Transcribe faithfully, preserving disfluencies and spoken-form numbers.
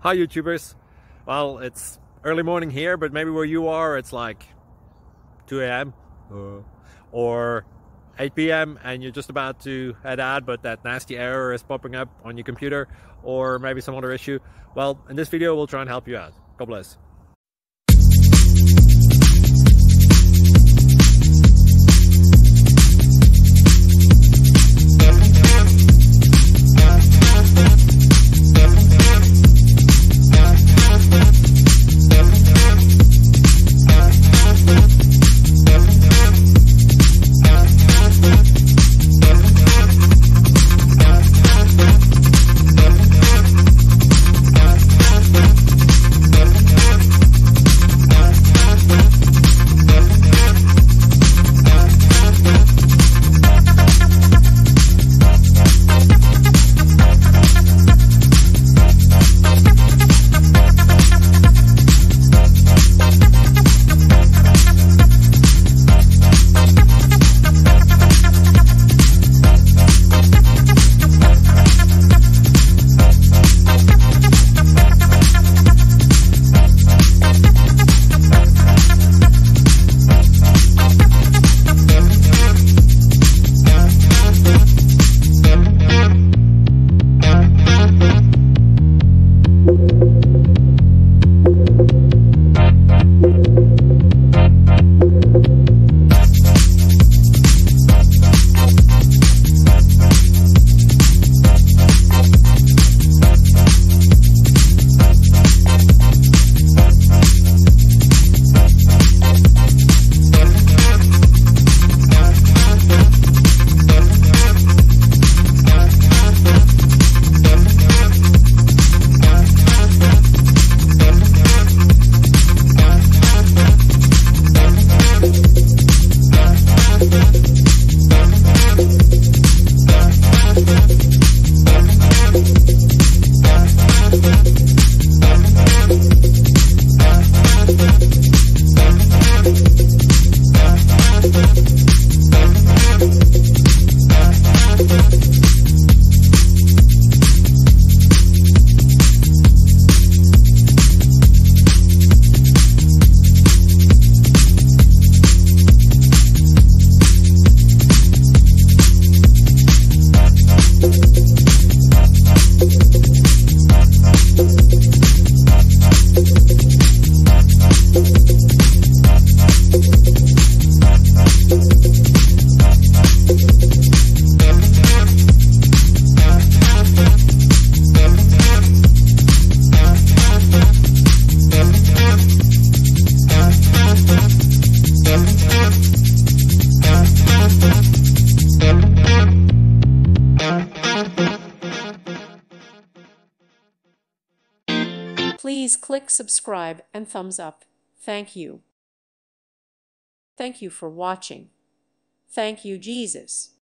Hi YouTubers. Well, it's early morning here, but maybe where you are it's like two A M uh, or eight P M and you're just about to head out, but that nasty error is popping up on your computer, or maybe some other issue. Well, in this video we'll try and help you out. God bless. Please click subscribe and thumbs up. Thank you. Thank you for watching. Thank you, Jesus.